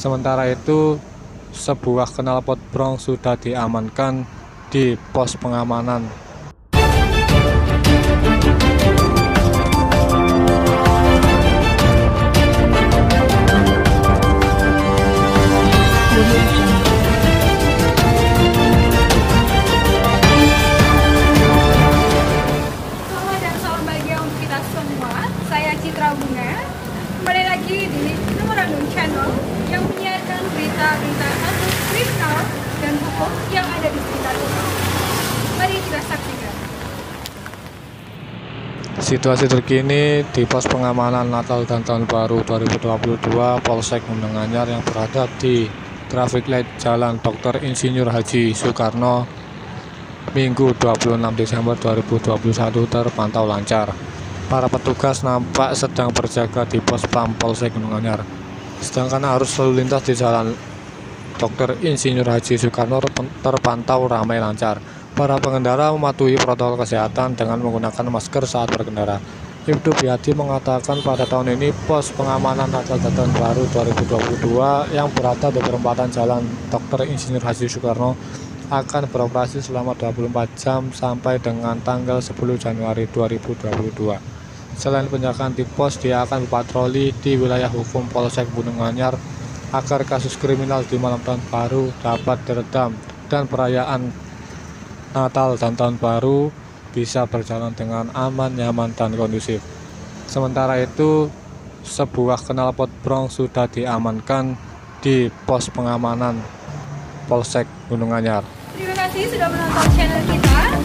Sementara itu, sebuah knalpot Bronx sudah diamankan di pos pengamanan. Selamat dan salam bahagia untuk kita semua. Saya Citra Bunga. Kembali lagi di Memorandum Channel yang menyiarkan berita-berita kasus kriminal dan hukum yang ada di sekitar kita. Mari kita saksikan. Situasi terkini di pos pengamanan Natal dan Tahun Baru 2022 Polsek Gunung Anyar yang berada di Traffic Light Jalan Dr. Insinyur Haji Soekarno Minggu 26 Desember 2021 terpantau lancar. Para petugas nampak sedang berjaga di pos pam Polsek Gunung Anyar. Sedangkan arus lalu lintas di Jalan Dr. Insinyur Haji Soekarno terpantau ramai lancar. Para pengendara mematuhi protokol kesehatan dengan menggunakan masker saat berkendara. Ibtu Biadi mengatakan pada tahun ini pos pengamanan Natal dan Tahun Baru 2022 yang berada di perempatan Jalan Dr. Insinyur Haji Soekarno akan beroperasi selama 24 jam sampai dengan tanggal 10 Januari 2022. Selain penjagaan di pos, dia akan berpatroli di wilayah hukum Polsek Gunung Anyar agar kasus kriminal di malam Tahun Baru dapat diredam dan perayaan Natal dan Tahun Baru bisa berjalan dengan aman, nyaman, dan kondusif. Sementara itu, sebuah knalpot Bronx sudah diamankan di pos pengamanan Polsek Gunung Anyar. Terima kasih sudah menonton channel kita.